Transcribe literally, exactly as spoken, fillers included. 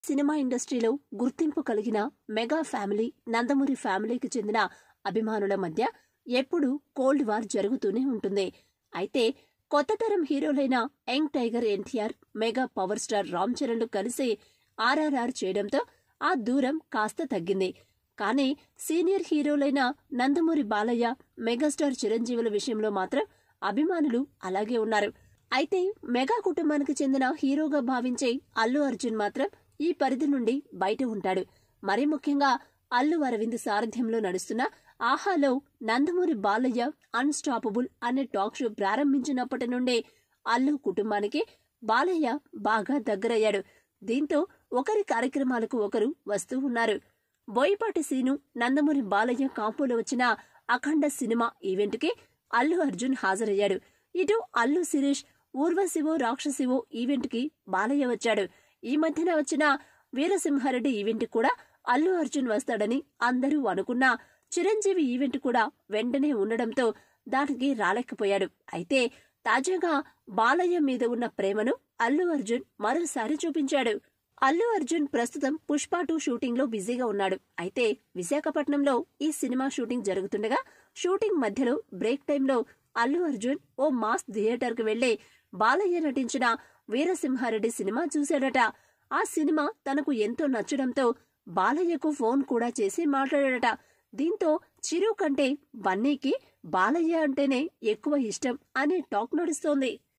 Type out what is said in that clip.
Cinema ఇండస్ట్రీలో గుర్తింపు కలిగిన మెగా ఫ్యామిలీ నందమూరి ఫ్యామిలీకి చెందిన అభిమానుల మధ్య ఎప్పుడూ కోల్డ్ వార్ జరుగుతూనే ఉంటుంది. అయితే కొత్త తరం హీరోలైన young tiger NTR, mega power star Ram చరణ్లు కలిసి ఆర్ఆర్ఆర్ చేయడంతో ఆ దూరం కాస్త తగ్గింది. కానీ సీనియర్ హీరోలైన నందమూరి బాలయ్య, మెగాస్టార్ చిరంజీవుల విషయంలో మాత్రం అభిమానులు అలాగే ఉన్నారు. అయితే మెగా కుటుంబానికి చెందిన హీరోగా భావించే అల్లు అర్జున్ మాత్రం ఈ పరిధి నుండి బయట ఉంటాడు. మరీ ముఖ్యంగా అల్లు అరవింద్ సారథ్యంలో నడుస్తున్న ఆహాలో నందమూరి బాలయ్య అన్స్టాపబుల్ అనే టాక్ షో ప్రారంభించినప్పటి నుండే అల్లు కుటుంబానికి బాలయ్య బాగా దగ్గరయ్యాడు. దీంతో ఒకరి కార్యక్రమాలకు ఒకరు వస్తూ ఉన్నారు. బోయపాటి సీను, నందమూరి బాలయ్య కాంపోలో వచ్చిన అఖండ సినిమా ఈవెంట్కి అల్లు అర్జున్ హాజరయ్యాడు. ఇటు అల్లు శిరీష్ ఊర్వశివో రాక్షసివో ఈవెంట్కి బాలయ్య వచ్చాడు. ఈ మధ్యన వచ్చిన వీరసింహారెడ్డి ఈవెంట్ కూడా అల్లు అర్జున్ వస్తాడని అందరూ అనుకున్నా చిరంజీవి ఈవెంట్ కూడా వెంటనే ఉండడంతో దానికి రాలేకపోయాడు. అయితే తాజాగా బాలయ్య మీద ఉన్న ప్రేమను అల్లు అర్జున్ మరోసారి చూపించాడు. అల్లు అర్జున్ ప్రస్తుతం పుష్ప టూ షూటింగ్ లో బిజీగా ఉన్నాడు. అయితే విశాఖపట్నంలో ఈ సినిమా షూటింగ్ జరుగుతుండగా షూటింగ్ మధ్యలో బ్రేక్ టైంలో అల్లు అర్జున్ ఓ మాస్ థియేటర్ కు వెళ్లి బాలయ్య నటించిన వీరసింహారెడ్డి సినిమా చూశాడట. ఆ సినిమా తనకు ఎంతో నచ్చడంతో బాలయ్యకు ఫోన్ కూడా చేసి మాట్లాడాడట. దీంతో చిరు కంటే బన్నీకి బాలయ్య అంటేనే ఎక్కువ ఇష్టం అనే టాక్ నడుస్తోంది.